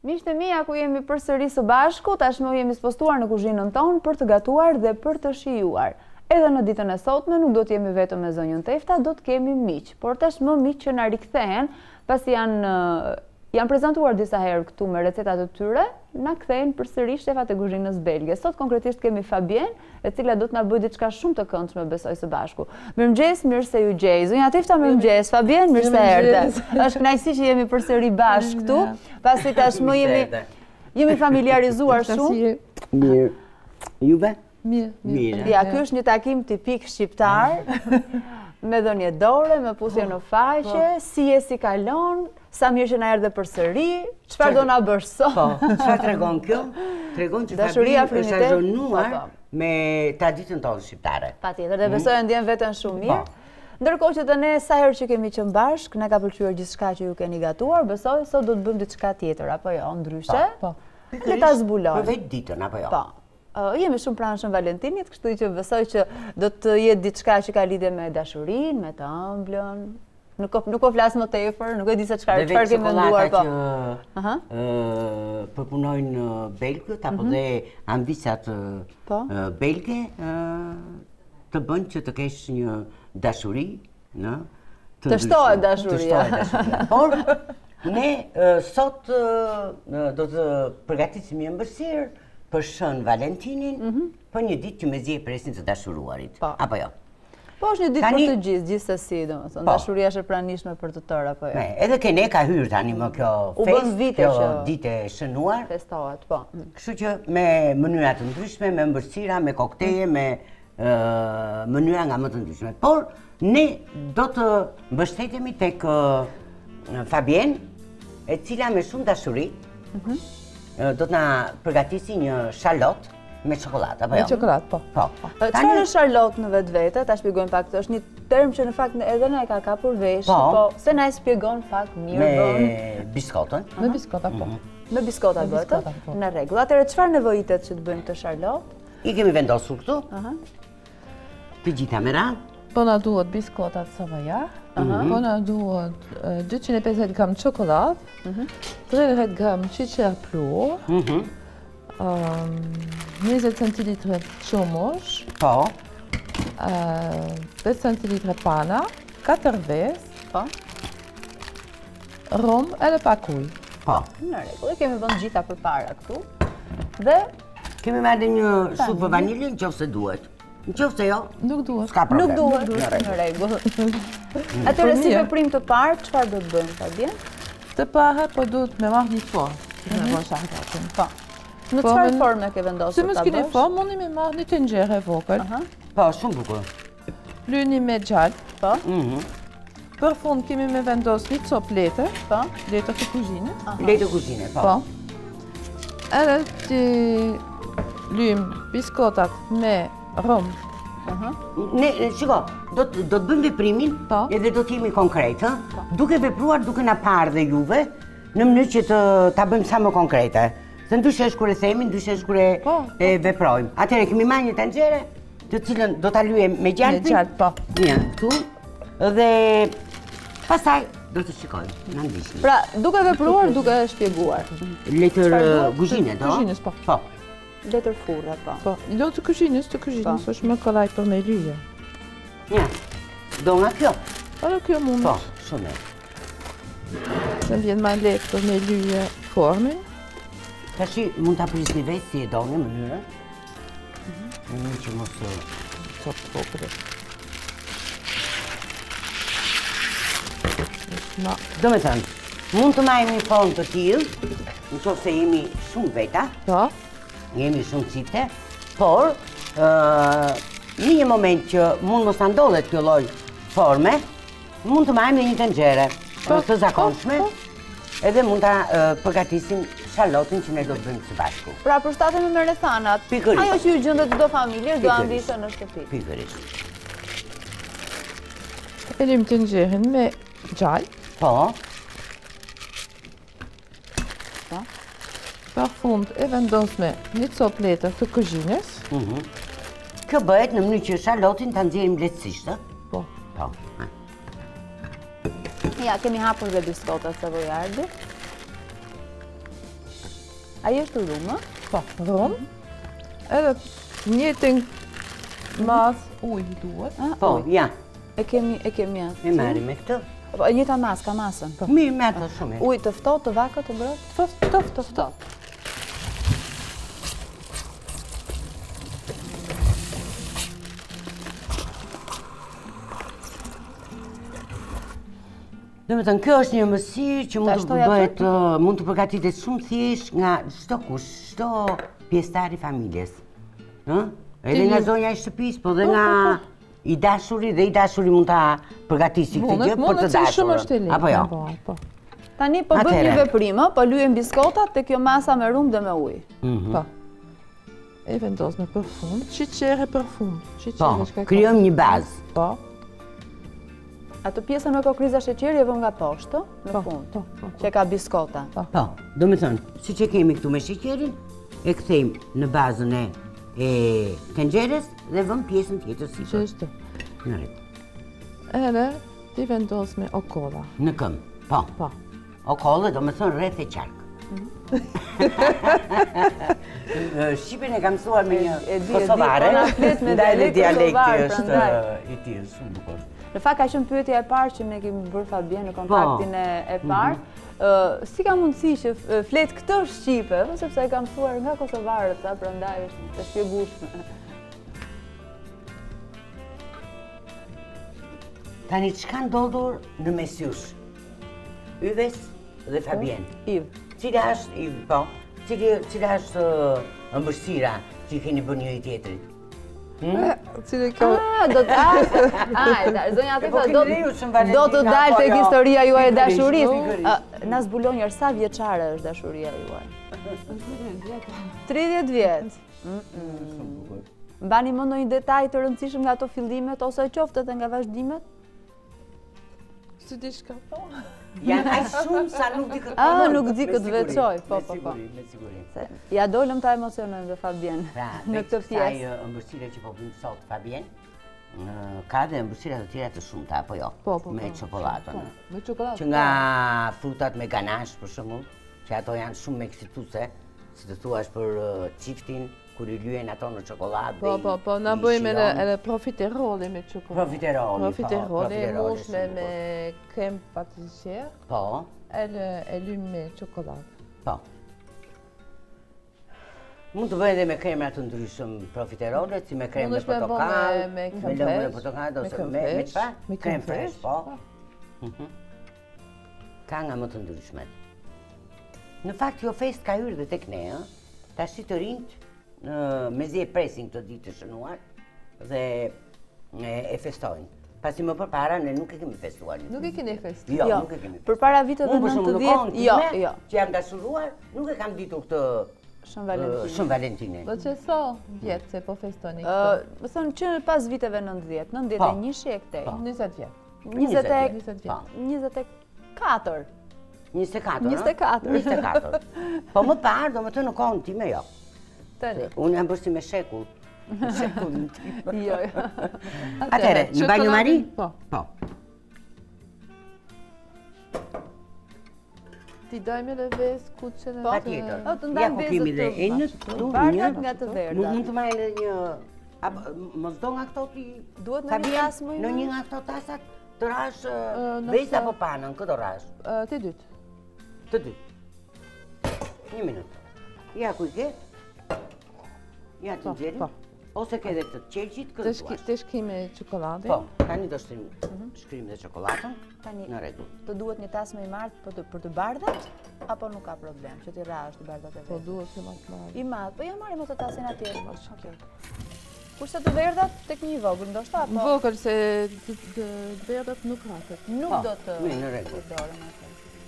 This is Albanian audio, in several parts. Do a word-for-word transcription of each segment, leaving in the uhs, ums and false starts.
Miqtë e mia, ku jemi përsëri së bashku, tashmë jemi spostuar në kuzhinën tonë për të gatuar dhe për të shijuar. Edhe në ditën e sotme nuk do të jemi vetëm me zonjën Tefta, do të kemi miq, por tashmë miq që na rikthehen, pasi janë janë prezantuar disa herë këtu me recetat e tyre, na kthehen përsëri shefat e kuzhinës belge. Sot konkretisht kemi Fabien, e cila do të na bëjë diçka shumë të këndshme, besoj së bashku. Mirëmëngjes, mirë se ju gjej. Zonja Tefta, mirëmëngjes. Fabien, mirë se erdhe. Është kënaqësi që jemi përsëri bashkë këtu, pasi tashmë jemi jemi familiarizuar shumë. Mirë. Juve? Mirë, mirë. Ja, ky është një takim tipik shqiptar, me dhënie dore, me puthje në faqe, si je, si kalon, sa mirë që na erdhe përsëri, çfarë do na bësh sot? Po, çfarë tregon kjo? Tregon që dashuria, Fabien është azhonuar me traditën tonë shqiptare. Patjetër, dhe besoj e ndjen veten shumë mirë. Ndërkohë që të ne sa herë që kemi qenë bashkë, na ka pëlqyer gjithçka që ju keni gatuar, besoj sot do të bëjmë diçka tjetër apo jo, ndryshe? Po. Le ta zbulojmë. Për vetë ditën apo jo? Po. Jemi shumë pranshëm Valentinit, kështu që besoj që do të jetë diçka që ka lidhje me dashurinë, me të ëmblën. Nuk nuk po flas më tepër, nuk e di se çfarë çfarë kemi menduar po. Aha. Ë përpunojnë belgët apo dhe ambicat belge të bëjnë që të kesh një dashuri, ëh, të shtohet dashuria. Por ne sot do të përgatisim një ëmbëlsirë për shën Valentinin, për një ditë që me zje presin të dashuruarit, apo jo? Po është një ditë për të gjithë, gjithsesi, domethënë, dashuria është e pranishme për të tërë, apo jo? Edhe ke ne ka hyrë tani më kjo festë, kjo ditë e shënuar. Festohet, po. Kështu që me mënyra të ndryshme, me ëmbëlsira, me kokteje, me mënyra nga më të ndryshme. Por ne do të mbështetemi tek Fabien, e cila me shumë dashuri do të na përgatisi një charlotte me çokoladë, apo jo? Me çokoladë, po. Po. Çfarë është charlotte në vetvete? Ta shpjegojmë pak, është një term që në fakt edhe ne ka kapur vesh, po se na e shpjegon pak mirë bën. Me biskotën? Me biskota, po. Me biskota bëhet? Në rregull. Atëherë çfarë nevojitet që të bëjmë këtë charlotte? I kemi vendosur këtu. Aha. Të gjitha me radhë. Po na duhet biskotat Savoyard, po na duhet dyqind e pesëdhjetë gram çokoladë, tridhjetë gram sheqer pluhur, njëzet centilitre qumush, po, pesë centilitre pana, katër vezë, rum edhe pak ujë. Po. Në rregull, e kemi vënë gjitha përpara këtu. Dhe kemi marrë një supë vanilje nëse duhet. Nëse jo, nuk duhet. S'ka problem. Nuk duhet, në rregull. Atëherë si veprim të parë, çfarë do të bëjmë, Fabien? Të parë po duhet me marrë një formë. Me bëj charlotën. Po. Në çfarë forme ke vendosur ta bësh? Si mos keni formë, mundi me marrë një tenxhere e vogël. Po, shumë bukur. Lyni me gjallë. Po. Për fund kemi me vendos një copë letër. Po. Letër të kuzhinës. Letër kuzhine, po. Po. Edhe ti lym biskotat me rum. Ne, shiko, do të bëjmë veprimin edhe do t'jemi konkret, duke vepruar duke na parë dhe juve, në mënyrë që ta bëjmë sa më konkrete. Se ndryshe është kur e themi, ndryshe është kur e veprojmë. Atëherë kemi marrë një tenxhere, të cilën do ta lyejmë me gjalpin. Me gjalp, po. Ja, këtu. Dhe pastaj do të shikojmë, na ndiqni. Pra, duke vepruar, duke shpjeguar. Letër kuzhine, do? Kuzhinës, po. Po. Letër furre, po. Po, do të kuzhinës, të kuzhinës, është më kollaj për me lyje. Ja, do nga kjo? Po, do kjo mund. Po, shumë e. Se vjen ma lehtë për me lyje formin. Tashi mund ta prisni vetë si e doni mënyrën. Në që mos copë vogël. Do me thënë, mund të marrim një formë të tillë, nëse jemi shumë veta. Po. Jemi shumë çifte, por në një moment që mund mos ta ndodhet kjo lloj forme, mund të marrim një tenxhere të zakonshme, edhe mund ta përgatisim charlotën që ne do të bëjmë së bashku. Pra përshtatemi me rrethanat. Ajo që ju gjendet çdo familje do ambisë në shtëpi. Pikërisht. E lëm tenxherën me gjallë. Po. Për fund e vendos me një copë letër të kuzhinës. Kjo bëhet në mënyrë që charlotin ta nxjerrim lehtësisht, ë? Po. Po. Ja, kemi hapur dhe biskotat Savoyardi. Ai është rrumë? Po, rrumë. Edhe njëtin mas ujë duhet. Po, ja. E kemi, e kemi atë. E marrim me këtë. Po, njëta mas, ka masën. Mirë, me atë shumë. Ujë të ftohtë, të vakët, të ngrohtë? Të ftohtë, të ftohtë. Dhe me thënë, kjo është një mësirë që mund të bëhet, mund të përgatitet shumë thjesht nga çdo kush, çdo pjesëtar i familjes. Edhe nga zonja e shtëpisë, po dhe nga i dashuri dhe i dashuri mund ta përgatisi këtë gjë për të dashurën. Apo jo? Tani po bëjmë një veprim, po lyejmë biskotat te kjo masa me rrumë dhe me ujë. Po. E vendos me parfum, sheqer e parfum. Po, krijojmë një bazë. Po. Atë pjesën me kokriza sheqeri e vëm nga poshtë, në fund, që ka biskota. Po, do me thënë, si që kemi këtu me sheqerin, e kthejmë në bazën e tenxheres dhe vëm pjesën tjetër sipër. Qështu. Në rrit. Edhe ti vendos me okolla. Në këmë, po. Po. Okolla do me thënë rreth e qarkë. Shqipin e kam mësuar me një kosovare, ndaj dialekti është i tillë, shumë bukur. Në fakt ka qenë pyetja e parë që ne kemi bërë Fabien në kontaktin e parë. Si ka mundësi që flet këtë shqipe, sepse e kam mësuar nga kosovarët, prandaj është të shpjegueshme. Tani çka ndodhur në mes jush? Yves dhe Fabien. Iv. Cila është Iv, po? Cila është ëmbëlsira që keni bërë njëri tjetrit? Cile kjo... Ah, do të... Ajde, zonja Atifa, do të dalë tek historia juaj e dashurisë. Na zbulon njërë, sa vjeçare është dashuria juaj? tridhjetë vjet. Mbani më ndonjë detaj të rëndësishëm nga ato fillimet ose qoftë edhe nga vazhdimet? Si di shka po? Janë aq shumë sa nuk di këtë. Ah, nuk di këtë veçoj, po, po, po. Me siguri. Ja dolëm ta emocionojmë dhe Fabien në këtë pjesë. Pra, kësaj ëmbëlsire që po bëjmë sot Fabien, ka dhe ëmbëlsira të tjera të shumta, apo jo? Po, po, me çokoladën. Me çokoladë. Që nga frutat me ganash, për shembull, që ato janë shumë me eksituese, si të thuash për çiftin, kur i lyen ato në çokoladë. Po, po, po, na bëjmë edhe profiteroli me çokoladë. Profiteroli, po. Profiteroli, mushme me krem patissier. Po. E lym me çokoladë. Po. Mund të bëjë edhe me kremra të ndryshëm profiterole, si me krem me portokall, me lëmur e portokall, ose me çfarë? Me krem fresh, po. Ka nga më të ndryshmet. Në fakt, kjo fest ka hyrë dhe tek ne, tash të rinjt, mezi e presin këtë ditë të shënuar dhe e festojnë. Pasi më përpara ne nuk e kemi festuar. Nuk e keni festuar? Jo, nuk e kemi festuar. Përpara viteve nëntëdhjetë, jo, jo. Që jam dashuruar, nuk e kam ditur këtë Shën Valentine. Do që so vjetë që po festoni këto? Më thonë që pas viteve nëntëdhjetë, nëntëdhjetë e njëshi e këtej. njëzet vjetë. njëzet e katër. njëzet e katër, njëzet e katër. njëzet e katër. Po më parë, do më të në kohën time, jo. Unë jam bërë si me shekull. Shekullin tim. Jo, jo. Atere, në banjë mari? Po. Po. Ti dajme dhe vesë, kuqen e... Pa tjetër. O, të ndajmë vezët të vartat nga të verda. Mund të marrë një... Mos do nga këto ti... Duhet në një tasë më në një nga këto tasat të rash vezë apo panën, këto rash? Të dytë. Të dytë. Një minutë. Ja ku i ke? Ja të nxerim. Ose ke dhe të qelqit, këtë duash. Të shkime çokoladën? Po, tani do shkrim dhe çokoladën, në rregull. Të duhet një tasë më i madh për të bardhat, apo nuk ka problem, që ti rash të bardhat e vetë? Po duhet të më të madh. I madh, po ja marrim ato tasën atje. Kurse të verdhat, tek një vogël, ndoshta apo? Vogël, se të verdhat nuk hatet. Nuk do të në rregull. përdorem atë.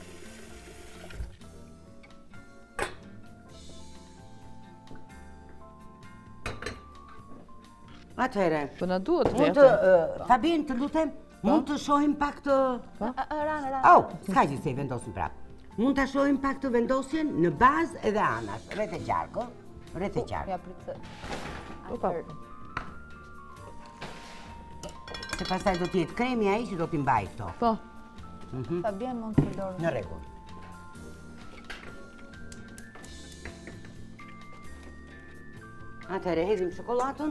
Atëhere, po na duhet mund të, Fabien, të lutem, mund të shohim pak të... Ranë, ranë. Au, s'ka që se i vendosim prapë. Mund të shohim pak të vendosjen në bazë edhe anash, rreth e qarkë, rreth e qarkë. Ja, pritë. Se pastaj do t'jetë kremi ai që do t'i mbaj këto. Po. Fabien mund të përdorë. Në rregull. Atëherë hedhim shokolatën.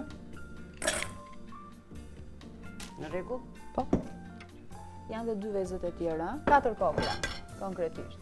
Në rregull? Po. Janë dhe dy vezët e tjera, katër kokra, konkretisht.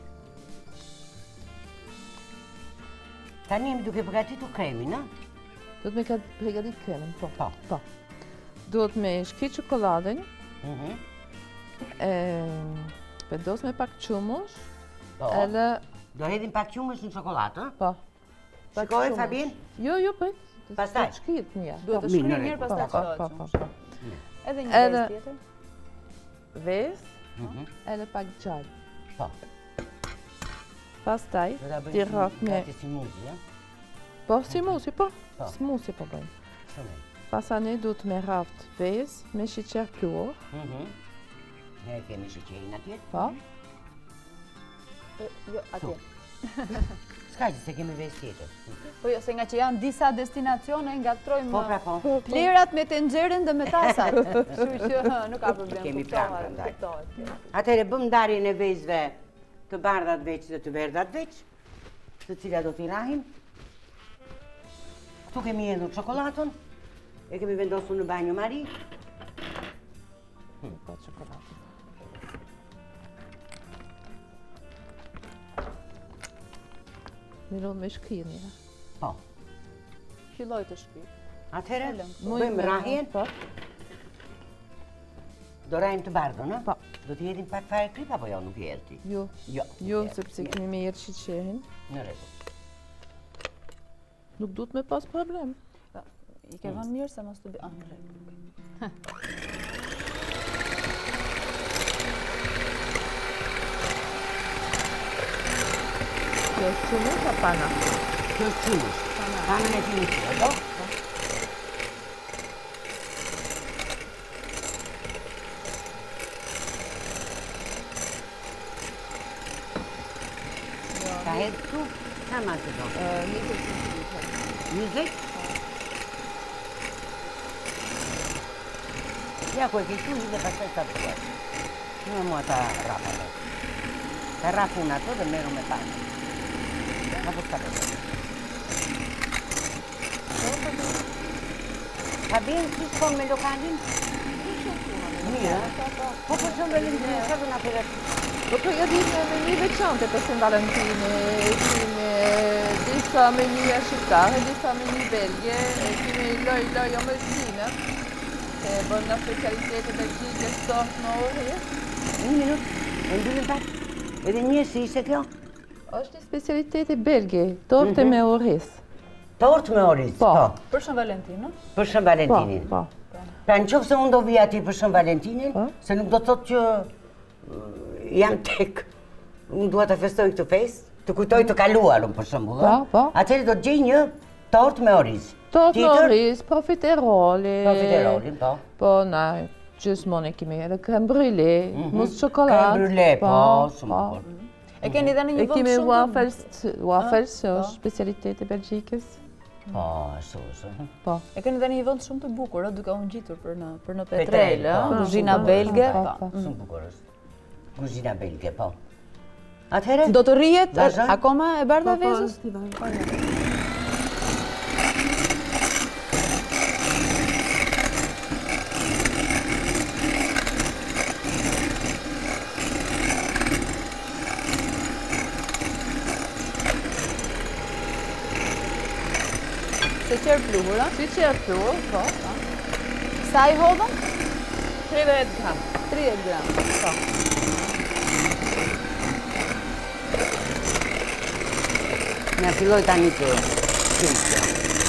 Tani jemi duke përgatitur kremin, a? Duhet me përgatit kremin, po. Po. Po. Duhet me shkit çokoladën. Mhm. E vendos me pak qumush. Po. Edhe Do hedhim pak qumësh në çokoladë, ëh? po. Pak Shikoj qumush. Fabien? Jo, jo, po. Pastaj? Do shkit një. Duhet të mirë, shkruaj në mirë, rregull. pastaj Po, çohet. po, po, po. Edhe një Edhe- vezë tjetër. Vezë, Mhm. edhe pak gjallë. Po. Pastaj, Do ta bëjmë ti rraf me... gati si muzi, ëh? Po, si musi, po. Po. Smusi po bëjmë. Shumë. Pasane duhet me raft vezë, me sheqer pluhur, Mhm. Ne kemi sheqerin atje. po. E, Jo, atje. S'ka që se kemi vezë tjetër. Po jo, se nga që janë disa destinacione, ngatrojmë Po, pra, po. plerat me tenxherën dhe me tasat. Kështu që nuk ka problem. Kemi kuptohet, pranë, prandaj. kuptohet kjo. Atëherë bëm ndarjen e vezëve të bardhat veç dhe të verdhat veç, të cilat do t'i rahim. Këtu kemi hedhur çokoladën, e kemi vendosur në banjo Mari. Po, çokoladë. Mirë me shkirë një. Po. Filloj të shpi. Atëherë Kalëm. bëjmë rahjen, Po, do rahim të bardhën, ëh? po. Do t'i hedhim pak fare krip apo jo, nuk i hedh ti? Jo, Jo. jo, nuk i hedh. sepse kemi me jetë sheqerin. Në rregull. Nuk duhet me pas problem. I ke vënë mirë se mos të bëj. Ah, në rregull. Kjo është shumë ka pana. Kjo është qumësh. Panën e kemi këtu, do? Ka hedhë këtu? Sa ma të do? njëzet centilitra. njëzet? Ja, ku e ke këtu dhe pastaj sa të duhet. Në mua ta rapa dhe. Ta rapu në ato dhe meru me panë. Apo s'ka përdo. Ka bjen si shkon me lokalin? Mirë, po po shumë Valentina, sa do nga përgatitur? Po përgatit me meni veçante për San Valentini, kemi disa menija shqiptare, disa meni belgje, e kemi loj loj omëllsime, e bën nga specialitete belgjike sot në orë. Një minut, e ndyllim pak. Edhe një si ishte kjo? Është një specialitete belgje, torte me oriz. Tortë me oriz, Po. po. Për Shën Valentin, no? Për Shën Po, Valentinin. po. Pra në qofë se unë do vi ati për Shën Valentinin, Po. se nuk do të thotë që uh, jam tek, unë dua të festoj këtë fest, të kujtoj të kaluarën për shembull, Po, po. atëherë do të gjej një tortë me oriz. Torte me Tjetër? oriz, profiteroli. Profiterolin, po. Po, na, gjithmonë e kemi edhe crème brûlée, mousse çokoladë. Crème brûlée, po, shumë po. bukur. E keni dhe në një E vend kemi shumë të- waffles, waffles po. është specialiteti belgjikës. Po, ashtu është. Po. E keni dhe në një vend shumë të bukur, ë, duke u ngjitur për në për në Petrel, Petrel, ë, po. kuzhina Po, belge. po, po. po. Shumë bukur është. Kuzhina belge, po. Atëherë? Do të rrihet Vazhdo. akoma e bardha Po, po, vezës? ti vazhdo. Sheqer pluhur, ë? Sheqer pluhur, po. Sa i hodhën? tridhjetë gram. tridhjetë gram. Po. Nga filloj tani të shkrimtë.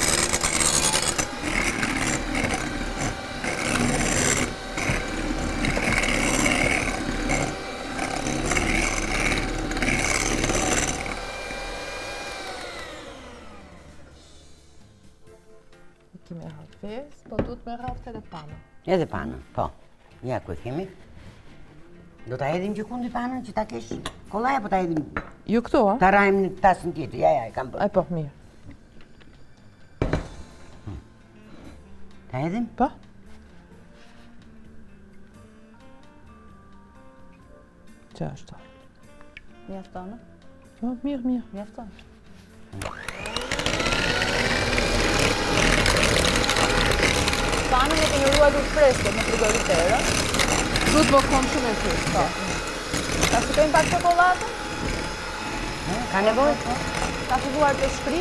Kemi raft vezë, po duhet me raft edhe panë. Edhe panën, po. Ja ku e kemi. Do ta hedhim gjikundi panën që ta kesh kollaj apo ta hedhim? Ju këtu, a? Ta rajmë në tasën tjetër. Ja, ja, e kam bërë. Ai po, mirë. Ta hedhim? Po. Që është? Mjafton, ë? Jo, mirë, mirë. Mjafton. kemi ruajtur freskët në frigorifer, ë? Duhet më kom shumë e freskë. Ta shikojmë pak çokoladën? Ka nevojë? Ka filluar të shkri?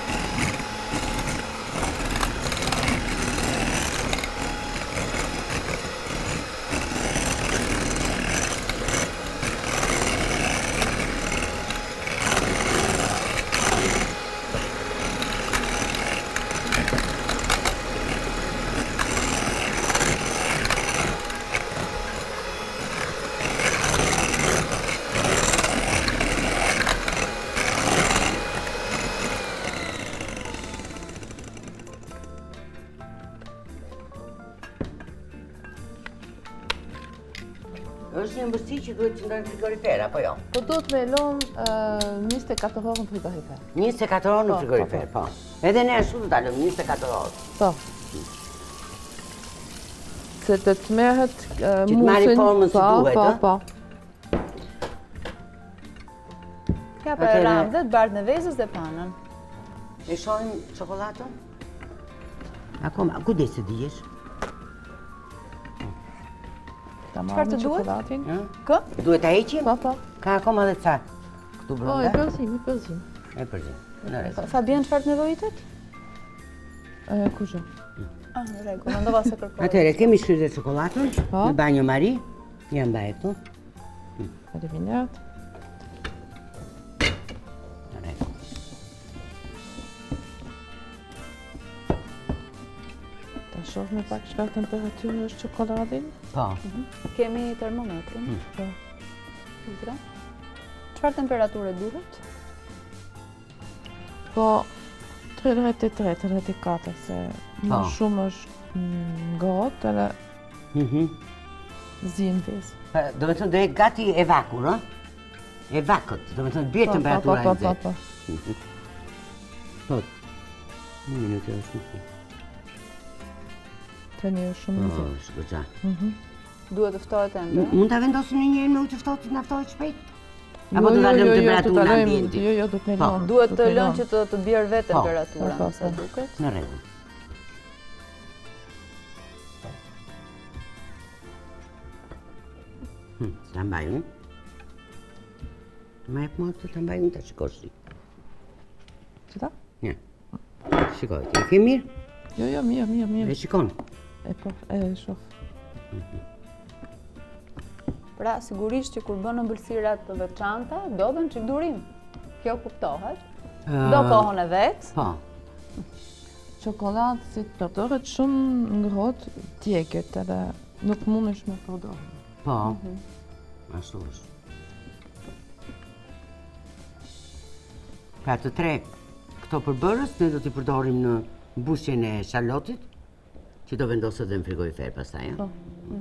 Është një ëmbëlsi që duhet të ndonjë frigorifer, apo jo? Po duhet me lënë njëzet e katër orë në frigorifer. njëzet e katër orë në frigorifer, po. Edhe ne ashtu do ta lëmë njëzet e katër orë. Po. Se të të merret musin... Që të marri formën si duhet, po, ë? po. Ka për ramdet, bardh në vezës dhe panën. E shohim çokoladën? Akoma, ku dhe se dijesh? Ta Çfarë të marrim duhet? çokoladin. Kë? Duhet ta heqim? Po, po. Ka akoma dhe ca këtu Po, e brenda? përzim, e përzim. E përzim. Në rregull. Fabian, çfarë të nevojitet? Kusho. Ah, në rregull, mendova se kërkoj. Atëherë, kemi shkruar çokoladën Po. në banjo Mari. Ja mbaj këtu. Faleminderit. Në rregull. Ta shoh me pak çfarë temperatyrë është çokoladin. Po. Kemi termometrin. Po. Filtra. Çfarë temperature duhet? Po, tridhjetë e tre, tridhjetë e katër, se më Po. shumë është ngrohtë edhe Mhm. zi në vezë. Pa, do të thonë do jetë gati e vakur, ë? E vakët, do të thonë bie Po, temperatura po, e po, po, nxehtë. po. Po. Një minutë është shumë. Tani është shumë Po, nxehtë. shkoça. Duhet të ftohet ende. Mund ta vendosim një herë me ujë të ftohtë, na ftohet shpejt? Jo, Apo do ta jo, lëmë jo, jo, temperaturën do ta lëmë- ambienti? Jo, jo, do të me Po. lënë. Duhet do të me lënë që të të bjerë vetë Po. temperatura, Po, po, sa po. duket. Në rregull. Hm, ta mbaj unë. Ma jep mua këtë ta mbaj unë ta shikosh ti. Qëta? Ja. Shikoj, ti e ke mirë? Jo, jo, mirë, mirë, E mirë. shikon. E po, e shoh. Pra, sigurisht që kur bën ëmbëlsirat të veçanta, dobën çik durim. Kjo kuptohet. Do kohën e vet. Po. Çokoladë si të përdoret shumë ngrohtë djegët edhe nuk mundesh me përdorë. Po. Ashtu është. Pra të tre këto përbërës ne do t'i përdorim në mbushjen e shalotit, që do vendoset dhe në frigorifer pastaj, ja? Po.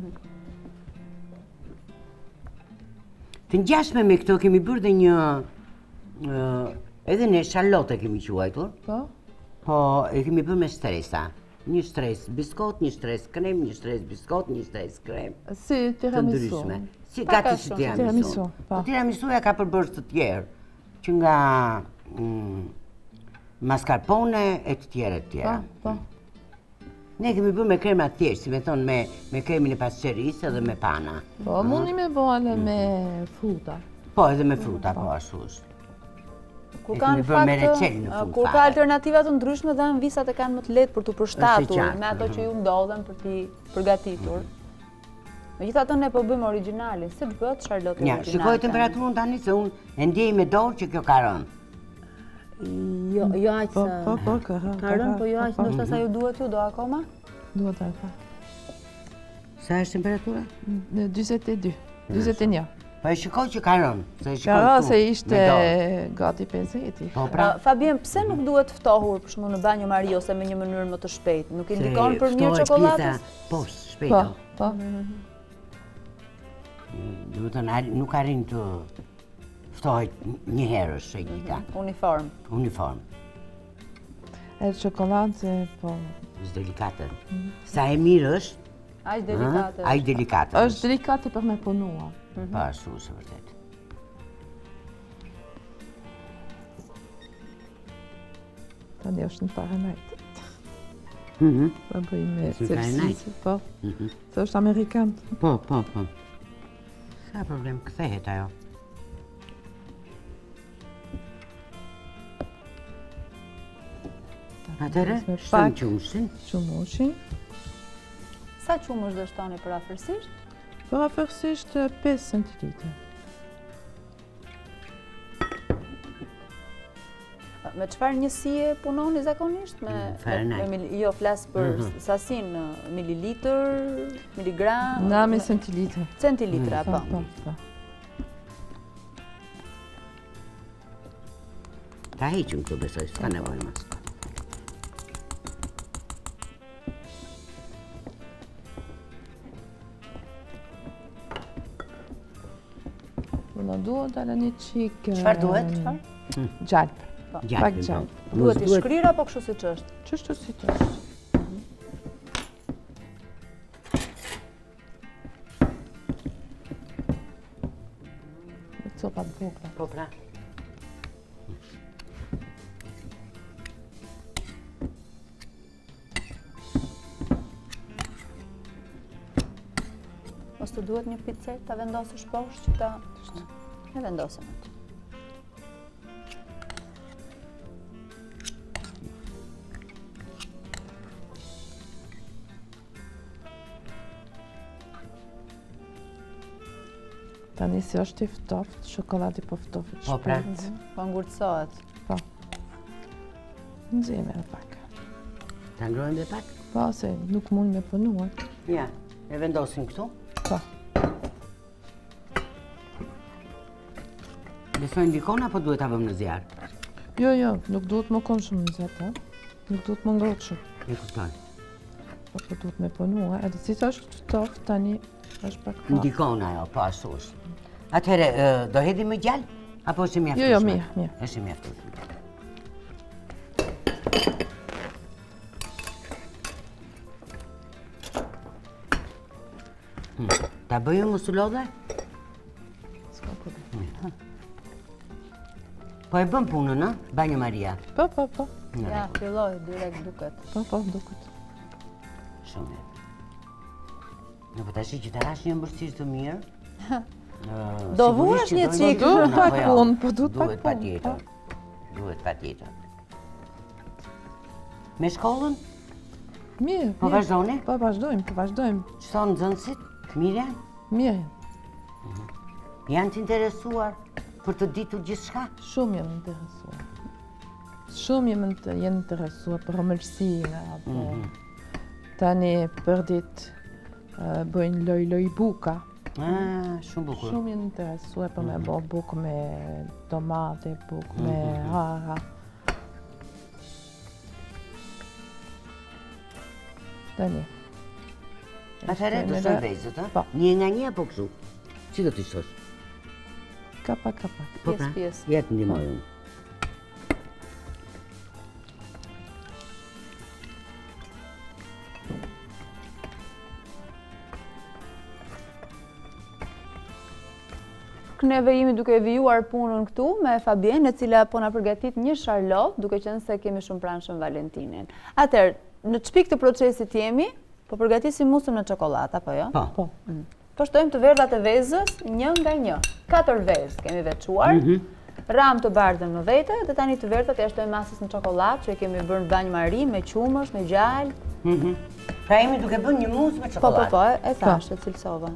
Të ngjashme me këto kemi bërë dhe një ë, edhe ne shalote kemi quajtur, Po? po e kemi bërë me shtresa. Një shtresë biskot, një shtresë krem, një shtresë biskot, një shtresë krem. Si Të tiramisu. ndryshme. Si Pak gati a si shumë, tiramisu. tiramisu, po. Po tiramisuja ka përbërës të tjerë, që nga mm, mascarpone e të tjera të Po, tjera. po. Ne kemi bërë me krema të thjeshtë, si me thonë me, me kremin e pasqerisë edhe me pana. Po, mundi me bëhe me fruta. Po, edhe me fruta, po, ashtu është. Kur E kanë kemi bërë me fakt, recel në fund kur ka fare. alternativa të ndryshme dhe në visat e kanë më të lehtë për të përshtatur qartë, me ato mhm. që ju ndodhen për t'i përgatitur. Megjithatë ne po bëjmë origjinalin, siç bëhet Charlotte Ja, origjinale. shikoj temperaturën tani se unë e ndjej me dorë që kjo ka rënë. Jo, jo aq Po, sa. po, po, ka rënë. Ka rënë, po jo aq, ndoshta sa ju duhet ju do akoma? Duhet e fa. Sa është temperatura? Në dyzet e dy, dyzet e një. Po e shikoj që ka rënë, se e Ka shikoj rënë këtu, se me ishte dorë. gati pesdhjetë. Po pra, Uh, Fabien, pse nuk duhet ftohur për shembull në banjo Mari ose me një mënyrë më të shpejtë? Nuk se indikon për mirë ftohet çokoladës? pjesa poshtë, Po, shpejto. po. Do të thënë, arri- nuk arrin të ftohet një herë është e gjitha, Uniform. uniform. E çokoladë, po. Është delikate. Sa e mirë është, Aq ë, delikate. aq delikate Është delikate për me punua. Po ashtu është vërtet. Tani është në Fahrenheit. Ta bëjmë me celsi, po. Se është amerikan. Po, po, po. Sa problem, kthehet ajo. Atëre, shtëm qumshin. Qumushin. Sa qumësh do shtoni për afërsisht? Për afërsisht pesë centilitër. Me çfarë njësie punoni zakonisht? Me, Fahrenheit. me, jo, flas për sasin mililitër, miligram? Na me centilitër. Centilitra, po. Po, po. Ta heqim këtu besoj, s'ka nevojë mas. Unë duhet dalë një qik... Çfarë duhet? Gjalp. Gjalp. Pak gjalp. Duhet i shkrir apo kështu siç është? Qështu si të është? Me copat bukla. Po pra. Mos të duhet një picet ta vendosësh poshtë që ta... E vendosim atë. Tani si është i ftoft, shokoladi po ftofit Po pra. shpejt. Po ngurtësohet. Po. Nxjeme edhe pak. Ta ngrojmë dhe pak? Po, se nuk mund me punuar. Ja, e vendosim këtu. Po. Besoj ndikon apo duhet ta vëmë në zjarr? Jo, jo, nuk duhet më konë shumë në zjarë, nuk duhet më ngrotë shumë. E kuptoj. Po, po duhet me punuar, edhe si të është ftoft, tani është pak fa. Ndikon ajo, po ashtu është. Atëherë, do hedhim më gjallë? Apo është i mjaftueshme? Jo, jo, mirë, mirë. Është i mjaftueshme. Ta bëjmë musulodhe? S'ka problem. Po e bëm punën, ë? Banjo Maria. Po, po, po. Ja, filloj, direkt duket. Po, po, duket. Shumë mirë. Në po tash që të rash një mbërësish të mirë. Do vuash një qik. Duhet pak punë, po duhet pak Duhet pa punë. tjetër. Duhet pa tjetër. Me shkollën? Mirë, Po mirë. vazhdoni? Po vazhdojmë, po vazhdojmë. Që thonë nxënësit? Mirë janë? Mirë, Janë të interesuar për të ditur gjithçka? shumë jam interesuar. Shumë jam të jenë interesuar për homërsinë, apo tani për ditë bëjnë loj loj buka. Ah, shumë bukur. Shumë jenë interesuar për me bo bukë me tomate, bukë me hara. Tani. Atëherë do shoj vezët, ë? Po. Një nga një apo kështu? Si do t'i shosh? Kapa, kapa. Po pra, Pjesë, pjesë. jetë ndihmoj unë. Neve jemi duke vijuar punën këtu me Fabien, e cila po na përgatit një sharlot, duke qenë se kemi shumë pranshëm Valentinin. Atëherë, në çpik të procesit jemi, po përgatisim musën në çokoladë, apo jo? Po. Po. Po shtojmë të verdhat e vezës një nga një. Katër vezë kemi veçuar, ram të bardhën në vete, dhe tani të verdhat ja shtojmë masës në çokoladë, që e kemi bërë në banjë mari, me qumësh, me gjallë. Pra jemi duke bën një mus me Po, po, çokoladë. po, e thash, e cilësova.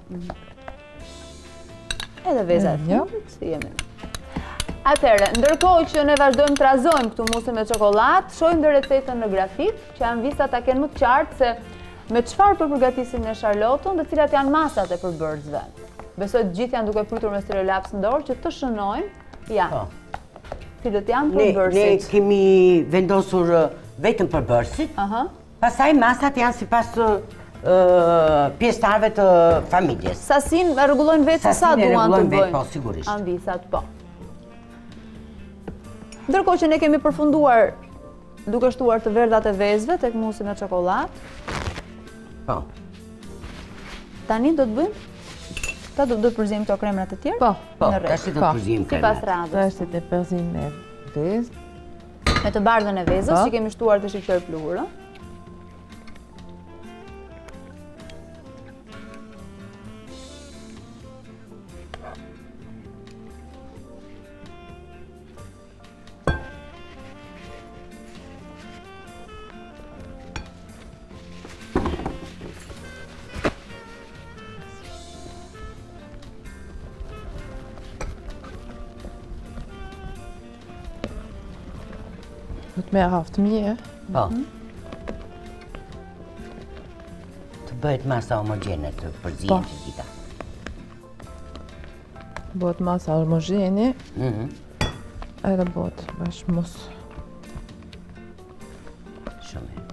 Edhe veza e Ja. fundit, si jemi. Atëherë, ndërkohë që ne vazhdojmë të razojmë këtu musën me çokoladë, shohim dhe recetën në grafik, që janë visa ta kenë më të qartë se me çfarë po përgatisim në sharlotën dhe cilat janë masat e përbërësve. Besoj të gjithë janë duke pyetur me stereolaps në dorë që të shënojmë, ja, Po. cilët janë Ne, ne përbërësit. kemi vendosur uh, vetëm përbërësit, Aha. pastaj masat janë sipas uh, pjesëtarëve të familjes. Sasin e rregullojnë vetë se sa Sasinë e duan të rregullojnë vetë, bëjnë. po, sigurisht. Ambisat, po. Ndërkohë që ne kemi përfunduar duke shtuar të verdhat e vezëve tek musi me çokoladë, Po. tani do të bëjmë ta do të përzim këto kremrat e tjerë? Po, Po, Në tash rregull. do të Po. përzijmë Sipas kremat. radhës. Rreshtet e përzim me vezë. Me të bardhën e vezës Po. që kemi shtuar të sheqer pluhur, ë? Do të merr haftë mirë. Po. Të bëhet masa homogjene të përzihen të gjitha. Bëhet masa homogjene. Mhm. Edhe bëhet bashkëmus. Shumë mirë.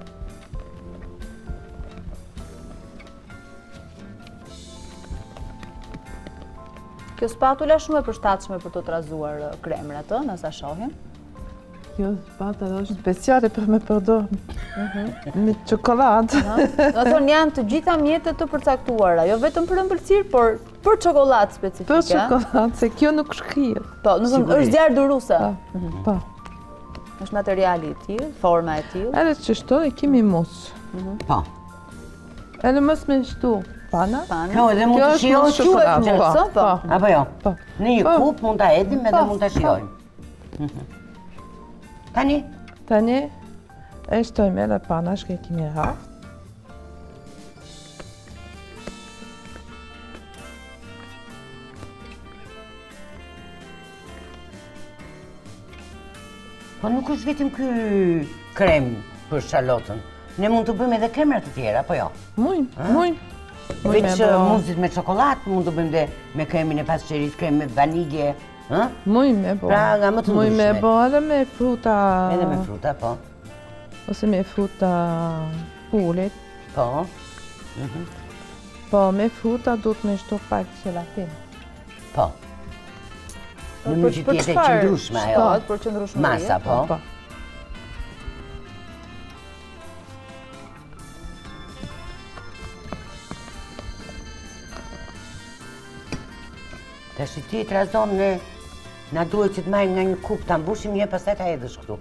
Kjo spatula shumë e përshtatshme për të trazuar kremrat, ë, nësa shohim. Kjo spatula është speciale për me përdor me çokoladë. Do thonë janë të gjitha mjetet të përcaktuara, jo vetëm për ëmbëlsirë, por për çokoladë specifike. Për çokoladë, se kjo nuk shkrihet. Po, do thonë është zjarr duruese. Po. Është materiali i tillë, forma e tillë. Edhe çështo e kemi mus. Po. Edhe mos me shtu pana. Kjo edhe mund të shijojmë çokoladë. Po, po. Apo jo? Po. Në një kup mund ta hedhim edhe mund ta shijojmë. Tani? Tani e shtojmë edhe pana që kemi haft. Po nuk është vetëm ky krem për shalotën. Ne mund të bëjmë edhe kremra të tjera, po jo? Mujm, mujm. Veç muzit me çokoladë, mund të bëjmë dhe me kremin e pasqerit, krem me vanilje, ë? Mujm me bo. Pra nga më të Mujm me ndryshme. bo edhe me fruta. Edhe me fruta, po. Ose me fruta pullit. Po. Po, me fruta du të me shtu pak gelatin. Po. Në më që tjetë e qëndrushme ajo. Po, për qëndrushme. Masa, po. Po. Ta shi ti të razon në na duhet që të majmë nga një kup të ambushim një pasaj ta edhësh këtu.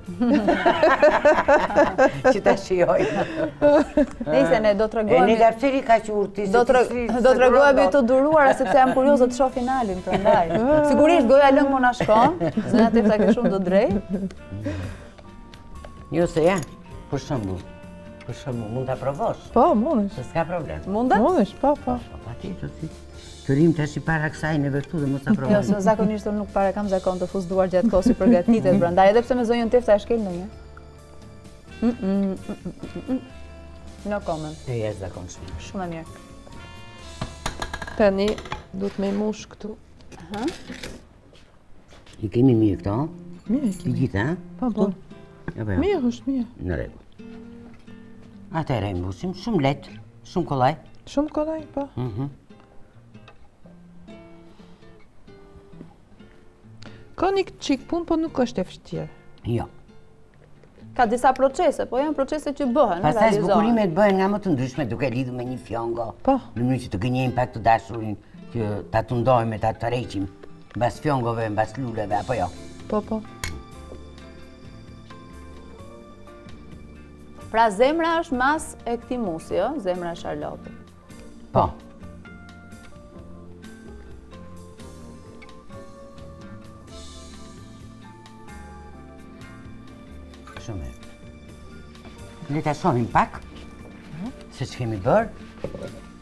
Që ta shijojmë. Nejse, ne do të E regohemi... një darësiri ka që urtisë. Do të regohemi të duruara, sepse jam kurioze të shoh finalin, prandaj. Sigurisht, goja lëngë më na shkon, zëna Tefta ke shumë të drejtë. Jo se ja, për shembull. Për shembull, mund ta provosh. Po, mundesh. Se s'ka problem. Mundet? Mundesh, po, po. Po patjetër si. Kërim tash i para kësaj në vërtetë dhe mos ta Jo, provoj. se zakonisht unë nuk pare kam zakon të fus duar gjatë kohës i përgatitet, prandaj edhe pse me zonjën Tefta e shkel ndonjë. Mm, mm, mm, mm, mm. No comment. Të jesh zakonshme. Shumë e mirë. Tani, du të me mush këtu. I kemi mirë këto? Mirë, Të kemi. gjitha, ha? Po, po. Apo jo? Mirë, është mirë. Në rregull. Atëherë e mbushim, shumë lehtë, shumë kollaj. Shumë kollaj, po. Mhm. Ka një qik pun, po nuk është e vështirë. Jo. Ka disa procese, po janë procese që bëhen, Pastaj zbukurimet bëhen nga më të ndryshme duke lidhur me një fjongo. Po. Në mënyrë që të gënjejmë pak të dashurin, që ta tundojmë, ta tërheqim mbas fjongove, mbas luleve apo jo. Po, po. Pra zemra është mas e këtij musi, ë, zemra e Charlotte. Po. Shumë mirë. Le ta shohim pak se ç'kemi bërë.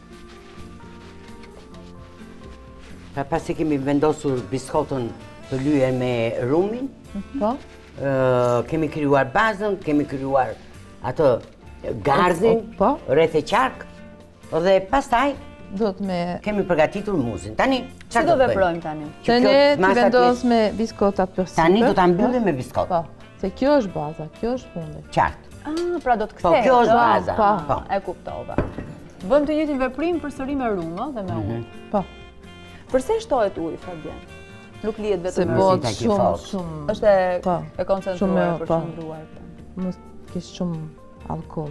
Pra pasi kemi vendosur biskotën të lyer me rumin, Po. ë, kemi krijuar bazën, kemi krijuar atë gardhin, Po. rreth e qark, dhe pastaj Do të me... kemi përgatitur muzin. Tani, Që çfarë do do të bëjmë? veprojmë tani? Që Tani kjo ti masat vendos me- me biskotat për sipër. Tani do ta mbyllim me biskot. Po, se kjo është baza, kjo është fundi. Qartë. Ah, pra do të Po, kthehet. kjo është ë? baza. po. Po. E kuptova. Bëjmë të njëjtin veprim përsëri me rumë dhe me ujë. Po, Përse shtohet uji, Fabian? Nuk lihet se vetëm me bëhet ta ki shumë, fort. shumë... është e, Po. e koncentruar, Shumë, për po. shndruar. Mos kesh shumë alkool.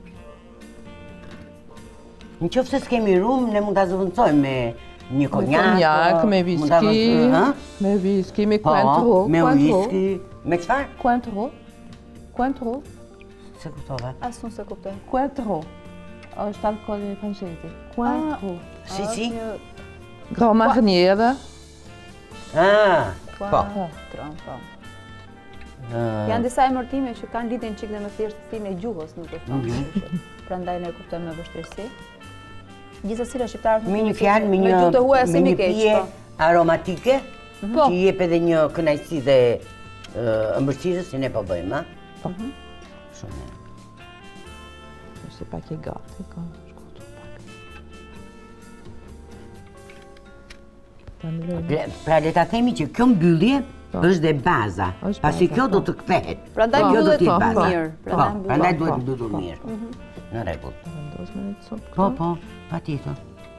Në qoftë se s'kemi rum, ne mund ta zëvendësojmë me një konjak, konjak, me mund ta viski, vëzë- ë? me viski, me Po, Cointreau, me Cointreau, whisky, me çfarë? Cointreau, Cointreau, Se kuptova. As unë se kuptoj. Cointreau. Është alkooli francezi. Cointreau. Si, si? Grand Marnier. Ah, po. Po. Po. Ë, Janë disa emërtime që kanë lidhjen çik dhe me thjeshtësinë e gjuhës, nuk e them. Prandaj ne kuptojmë me vështirësi. Gjithsesi në shqiptarët me një fjalë, me një gjuhë të huaja si me mi një keq. pije Po. aromatike, Po. që i jep edhe një kënaqësi dhe ë, ëmbëlsirës, si ne po bëjmë, ha? Po. Shumë mirë. Ishte pak e gati, ka shkutur pak. Ta mblojmë. Pra le ta themi që kjo mbyllje është dhe baza, Është pasi baza, kjo po. do të kthehet. Prandaj Kjo do mbyllet të jetë po, baza. mirë, Po, prandaj mbyllet. prandaj Po, duhet po, mbyllur po. mirë. Në rregull. Vendos me një copë Po, këto. po, patjetër.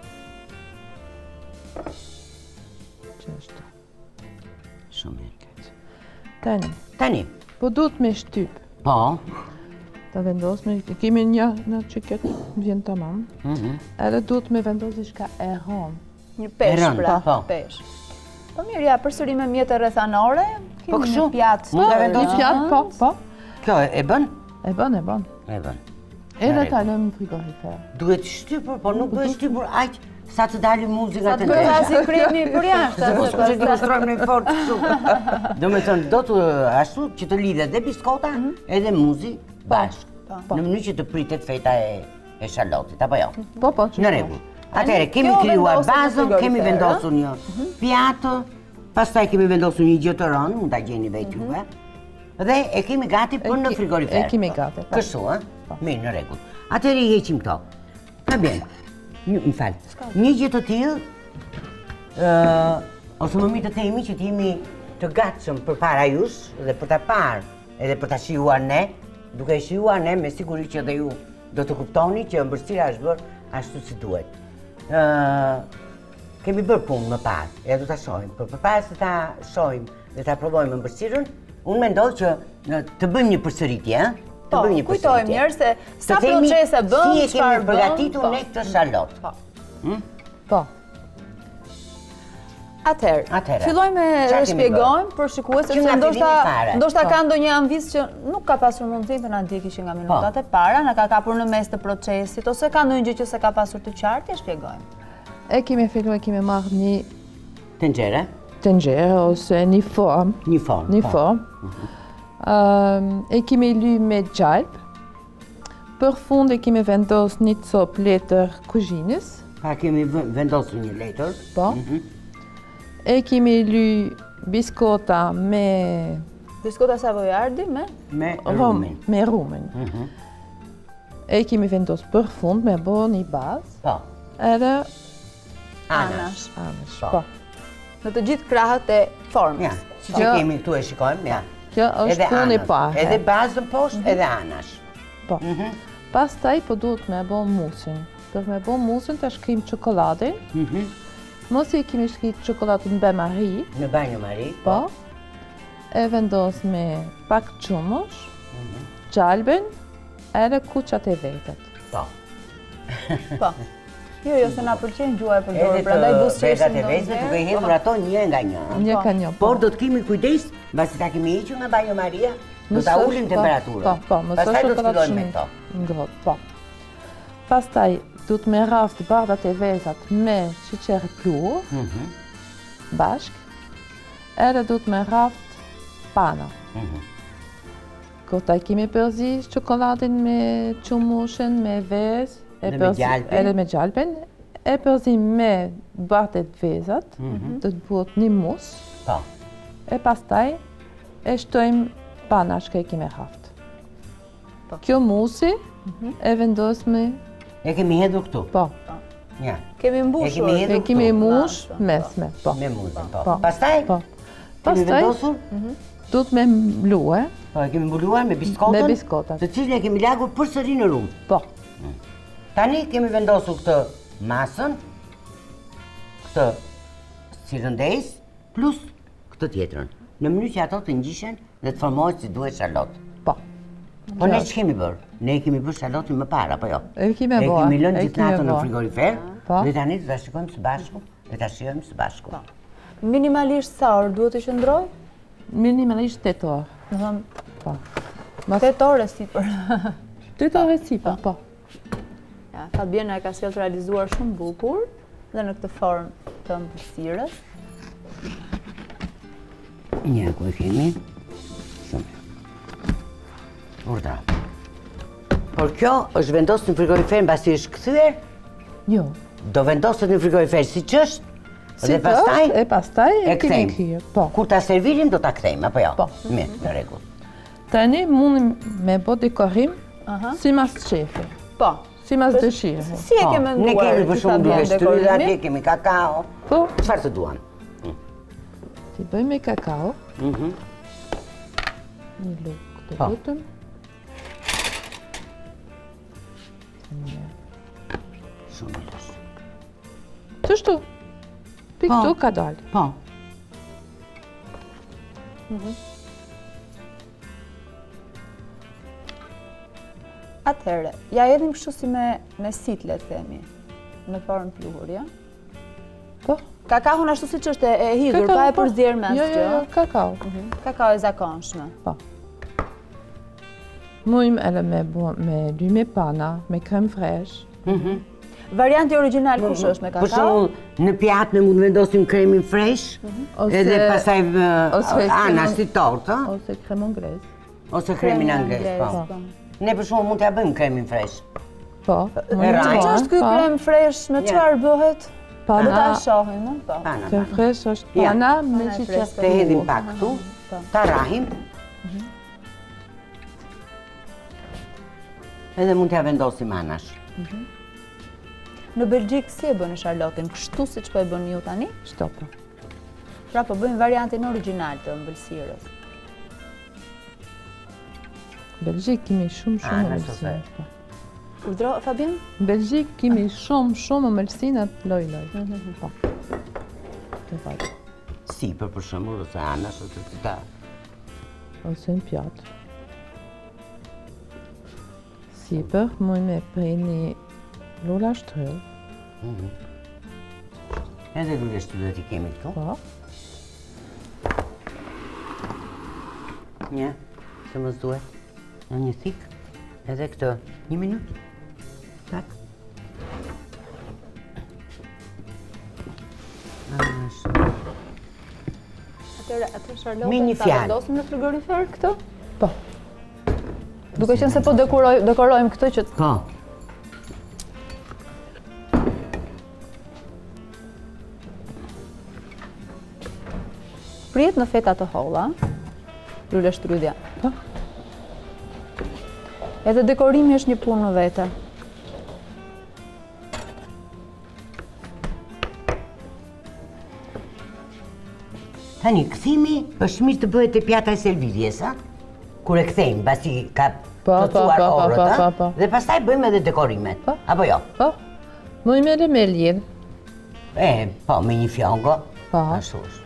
Qështë. Shumë mirë. Tani, Tani, po duhet me shtyp. po, Ta vendos me, kemi një në që këtë vjen tamam. mhm. Edhe duhet me vendos diçka e rënd. Një pesh, rënd, pra, po. pesh. Po mirë, ja, përsëri me mjete rrethanore, Po, kemi kështu? një pjatë. Mund ta të vendos? Një pjatë, po, po. Kjo e bën? E bën, e bën. E bën. Edhe Në ta lëmë në frigorifer. Duhet shtypur, po nuk duhet shtypur aq sa të dalë muzika Sa të të bëra ndeshme. si kremi për jashtë, Se mos atë mos e pastaj. demonstrojmë në fort kështu. Do me thënë, do të ashtu që të lidhet dhe biskota edhe muzi bashkë. Në mënyrë që të pritet feta e, e shalotit, apo jo? Po, po, që Në rregull. Atëherë, kemi kjo krijuar vendoset në bazën, frigorifer, kemi ë? vendosur një pjatë, pastaj kemi vendosur një gjë të rënd, mund ta gjeni vetë juve. Dhe e kemi gati për në ki- frigorifer. e kemi gati, po. Kështu, ë? Mirë, në rregull. Atëherë i heqim këto. Va bene. Një, më fal. Një gjë të tillë, ë ose më mirë të themi që të jemi të gatshëm përpara jush dhe për ta parë edhe për ta shijuar ne, duke e shijuar ne me siguri që dhe ju do të kuptoni që ëmbëlsira është bërë ashtu si duhet. Ë kemi bërë punë më parë, edhe do ta shohim, por përpara se ta shohim dhe ta provojmë ëmbëlsirën, unë mendoj që në, të bëjmë një përsëritje, ë? Të Po, bëjmë një kujtojmë përsëritje. mirë se sa Të themi procese bën, si e çfarë kemi bën, përgatitur po. ne këtë shalot. Po. Po. Atëherë, Atëherë, fillojmë me çfarë kemi shpjegojmë për shikuesit Që se nga ndoshta fillimi fare. ndoshta Po. ka ndonjë anviz që nuk ka pasur mundësinë të na ndjekë nga minutat e para, na ka kapur në mes të procesit ose ka ndonjë gjë që se ka pasur të qartë, e shpjegojmë. E kemi filluar, e kemi marrë një Tenxhere, tenxhere ose një formë, një formë. një po. formë. Ëm, e kemi ly me gjalp. Për fund e kemi vendos një copë letër kuzhinës. Pa kemi vë- vendosur një letër. Po. E kemi ly biskota me Biskota savoiardi me Me rum, rumin. me rumen. E kemi vendos për fund me bo një bazë. Po. Edhe Anash. anash. Po. Po. në të gjithë krahët e formës. Ja, si që Kjo- kemi këtu e shikojmë, ja. Kjo është Edhe punë e anash. parë. Edhe bazën poshtë, edhe anash. Po. Pastaj po duhet me bo musin. Për me bo musin të shkrim çokoladën. Mos i kemi shkrit çokoladën be Mari, Në banjë Mari. po. E vendos me pak qumush, gjalben, edhe kuqat e vetët. Po. Po. Jo, jo, se na pëlqen gjuha e Edhe përdorur, të prandaj buzëqeshim vetat e vezme duke i hedhur ato një nga një. Një Po. ka një, po. Por do të kemi kujdes, mbasi ta kemi hequr nga banjë Maria, do ta Mos ulim është- po, temperaturën. Po, po, mos Pastaj është do të çokoladë fillojmë me shumë këto. ngrohtë, po. Pastaj duhet me raft bardat e vezat me sheqer pluhur, bashk. Edhe duhet me raft pana. Kur ta kemi përzi çokoladën me qumushën, me vezë, e Dhe me përzi- gjalpin. edhe me gjalpin, e përzim me bardet vezat, do të bëhet një mus, Po. e pastaj e shtojmë panash që e kemi raft. Kjo musi e vendos me, E kemi hedhur këtu. po, Ja. Kemi E mbushur. kemi hedhur e kemi këtu. mush Po. mesme, po. Me muzën, po. Po. Pastaj, Po. kemi Pastaj vendosur, duhet me mblue, po e kemi mbuluar me biskotën, Me biskotat. të cilën e kemi lagur përsëri në rum. po. Tani kemi vendosur këtë masën, këtë si rëndes, plus këtë tjetrën. Në mënyrë që ato të ngjihen dhe të formohet si duhet shalot. Po. Po ne që kemi bërë? Ne kemi bërë shalotin më parë, apo jo? E kemi E bërë. kemi lënë e gjithë kemi natën në bërë. frigorifer, Po. dhe tani do ta shikojmë së bashku, dhe ta shijojmë së bashku. Minimalisht sa orë duhet të qëndroj? Minimalisht tetë orë. Do të thënë Po. Mas tetë orë sipër. tetë orë sipër, po. Ja, Fabiana e ka sjellë të realizuar shumë bukur dhe në këtë formë të ëmbëlsirës. Një ku e kemi. Shumë. Urdra. Por kjo është vendosur në frigorifer mbasi është kthyer, Jo. do vendoset në frigorifer siç është, Si dhe të pastaj është, e pastaj e e kemi kthejmë. kryer. Po. Kur ta servirim do ta kthejmë, apo jo? Po. Mirë, në rregull. Tani mundem me bo dekorim Aha. si mas qefi, Po. si mas dëshirë. Si e ke menduar? Ne kemi për që shumë ta duke bëjmë shtrydha, dekorimin? atje kemi kakao. Po, Çfarë të duan? ti bëjmë me kakao, Mhm. një lukë të Po. lutëm. Shumë mirë. Të shtu, pik Po. tu ka dalë. Po. Atëherë, ja edhim kështu si me, me sitle, themi, në formë pluhur, ja? Po, Kakahun ashtu si që është e e hidhur, pa e po. përzirë me Jo, asgjë. jo, jo, kakao. Kakao e zakonshme. Po. Mujmë edhe me, bo- me lyme pana, me krem fresh. Varianti original kush është me Për kakao? shembull, në pjatë ne mund vendosim kremin fresh, Ose- edhe pastaj ose anash kremon- si tortë, ë? Ose krem angles. Ose kremin angles, po. po. Ne për shembull mund t'ja bëjmë kremin fresh. Po, E mujmë raj. Që po, është ky po. krem fresh, me Ja. çfarë bëhet? Do ta Pana, shohim, no? Po. Pana, krem pana. fresh është Ja. pana me Pana e qiqe freskët. Të hedhim pak këtu, Po. ta rahim. Edhe mund t'ja vendosim anash. Në Belgjik si e bën Charlotten? Kështu siç po e bën ju tani? Shtopo. Pra po bëjmë variantin origjinal të ëmbëlsirës. Në Belgjik kemi shumë shumë Ana, ëmbëlsina. sofe. Kur dro, Fabian? Në Belgjik kemi shumë shumë ëmbëlsina loj loj. Po. Të vajtë. Sipër për shembull, ose anash ose të ta. Ose në pjatë. Sipër, muj me preni lula shtryll. Edhe lule shtyllët i kemi këtu. Po. Një, se mos duhet. Në një thik. Edhe këtë. Një minutë. Tak. Ashtu. Atëherë, atë Me Charlotten një ta fjalë. vendosim në frigorifer këtë? Po. Duke qenë se po dekoroj, dekorojmë këtë që Po. prihet në feta të holla, lule shtrydhja. Po. Edhe dekorimi është një punë në vete. Tani, këthimi është mirë të bëhet e pjata e selvidjes, a? Kur e kthejmë, pasi ka Po, po, plotësuar po, po, orët, po, a? po, po. Dhe pastaj bëjmë edhe dekorimet. Po. Apo jo? Po. Muj me dhe me lirë. E, po, me një fjongo. Po. Ashtu është.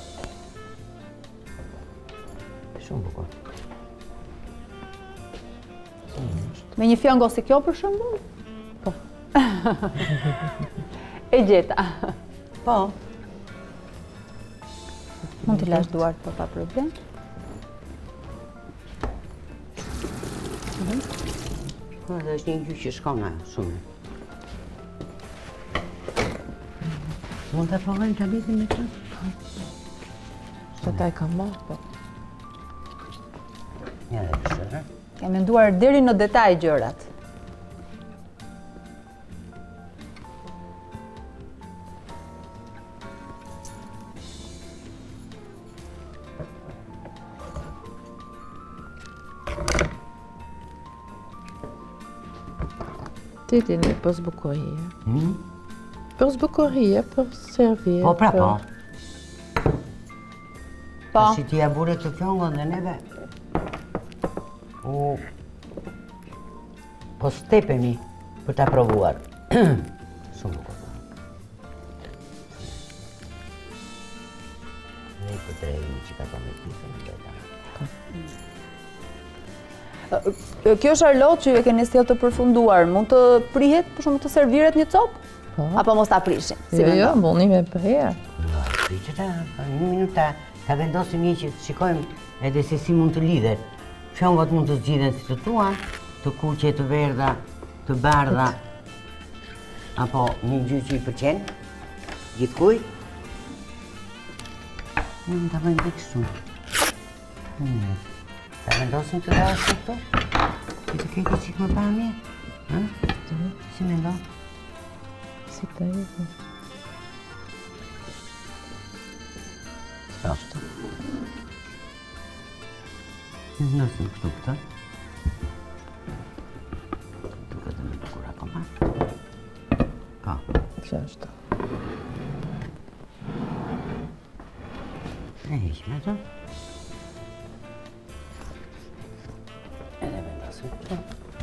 Shumë bukur. Me një fjongo si kjo për shembull? Po. E gjeta. Po. Mund t'i lash duart po pa problem. Po, dhe është një gjyq që shkon nga shumë. Mund të provojmë të abitin me të? Që ta i kam marrë, po. Ja dhe kështë, ha? Ke menduar deri në detaj gjërat. Ti ti në për zbukurije. Hmm? Për zbukurije, për servie. Po, pra po. Po. Si ti ja bure të fjongon dhe neve. U... Po stepemi për ta provuar. Shumë bukur. Ne për trejimi që ka të me pifën në beta. Kjo Charlotte që ju e keni sjellë të përfunduar, mund të prihet, për shembull të serviret një copë? Po. Apo mos ta prishim? Si Jo, jo, mendon? mundi me prerë. Jo, pritë ta, një minuta, ta vendosim një që të shikojmë edhe se si mund të lidhet. Fjongot mund të zgjidhen si të tuan, të kuqe, të verdha, të bardha, apo një gjë që i pëlqen, gjithkujt. Ne mund ta bëjmë dhe kështu. Hmm. Ta vendosim të dhe ashtu këtu? Që të keke qik më pamje? Ha? Si me ndo? Si të jetë. Nësën këtu këtë. Duke dhe me bukur akoma. Ka. Qështë. E heqme të. Edhe vendosëm këtu.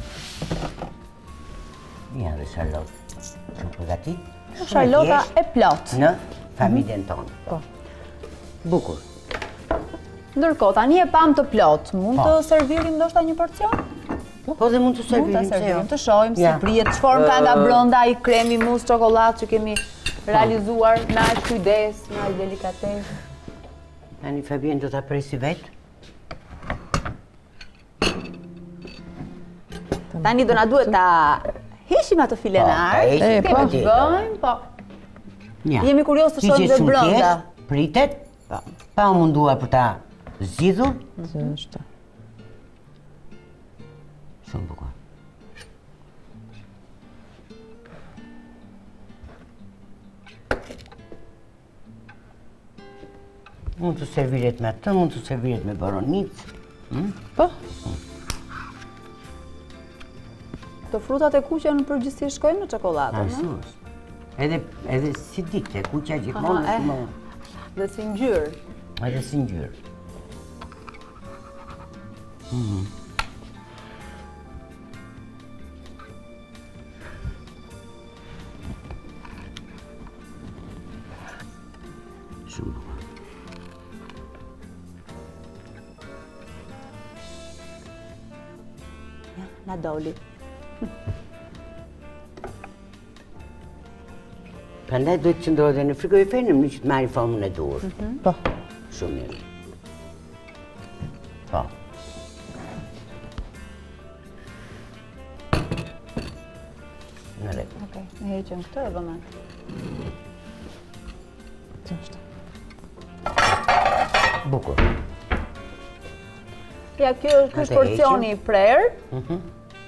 Ja dhe Charlotte. Shumë përgatit. Charlotta e plot. Në familjen tonë. Po. Bukur. Ndërkohë, tani e pam të plot. Mund të servirim ndoshta një porcion? Po dhe mund të Mund të servirim, se jo. servirim, të shohim si Ja. prihet, çfarë ka nga brenda ai kremi mus çokoladë që kemi realizuar me aq kujdes, me aq delikatesë. Tani Fabien do ta presi vetë. Tani do na duhet ta hishim ato filenar. Po, e, kemi po. të bëjmë, po. Ja. Jemi kurios të shohim Hiqet dhe shumë brenda. thjesht, pritet, pa u mundua për ta zgjidhur. Qështë. Shumë bukur. Mund të serviret me atë, mund të serviret me boronicë. Po, Të frutat e kuqe në përgjithësi shkojnë në çokoladë, Ashtu no? është. Edhe, edhe si dikte, kuqja gjithmonë Aha, është e. më... Dhe si ngjyrë. Edhe si ngjyrë. Shumë bukur. Na doli. Prandaj duhet të qëndrohet edhe në frigorifer në mënyrë që të marrë formën e duhur. po. Shumë mirë. Po. Në rregull. Okej, ne heqim këtë e vëmë atë. Qështë. Bukur. Ja, kjo ky është Atë porcioni i prerë. Mhm.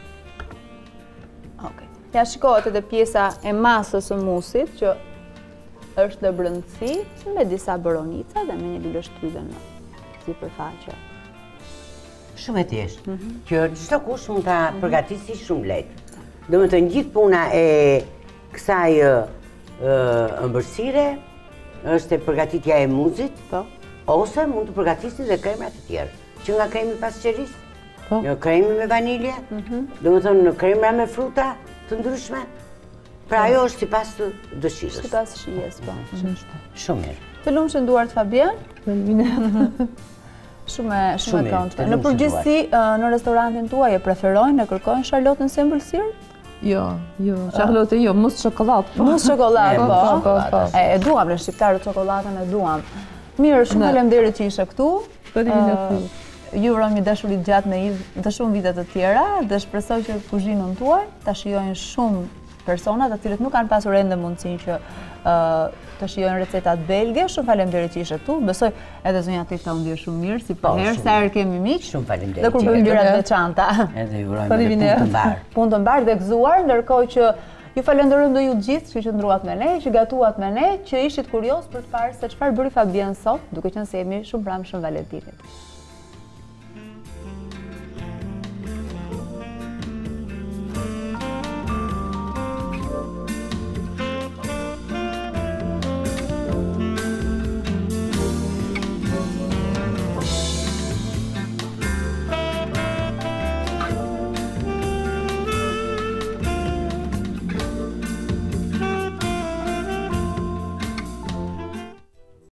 Okej. Ja, shikohet edhe pjesa e masës së musit që është në brendësi me disa boronica dhe me një lule shtrydhe në sipërfaqe. Shumë e thjeshtë, që çdo kush mund ta përgatisi shumë lehtë. Domethënë gjithë puna e kësaj ë, ë, ëmbëlsire është e përgatitja e muzit, Po. ose mund të përgatisni dhe krema të tjerë. Që nga kremi pasqeris, Po. një kremi me vanilje, domethënë në krema me fruta të ndryshme. Pra ajo është sipas të dëshirës. Sipas shijes, po. Shumë mirë. Të lumshën duart Fabian. Faleminderit. Shumë e- shumë Shumë e mirë, këndshme. të Në lumshën përgjithësi, ë, në restorantin tuaj e preferojnë, e kërkojnë Charlotte si ëmbëlsirë? Jo, jo, Charlotte, jo, mus çokoladë. po. Mus çokoladë, E, po. mus po, po. E, e duam në shqiptarët çokoladën e duam. Mirë, shumë Ne. faleminderit që ishe këtu. Faleminderit. Ë, Ju uroj një dashuri të gjatë me Iv të shumë vite të tjera dhe shpresoj që kuzhinën tuaj ta shijojnë shumë persona të cilët nuk kanë pasur ende mundësinë që ë, të shijojnë recetat belge. Shumë faleminderit që ishe këtu. Besoj edhe zonja Tefta u ndje shumë mirë si Po, për herë, shumë sa herë kemi miq. Shumë faleminderit Dhe kur që bëjmë jeni. gjëra të veçanta. Edhe ju urojmë edhe Faleminderit. punë të mbarë. Punë të mbarë dhe gëzuar, ndërkohë që ju falenderojmë dhe ju të gjithë që qëndruat me ne, që gatuat me ne, që ishit kurios për të parë se çfarë bëri Fabien sot, duke qenë se jemi shumë pranë Shën Valentinit.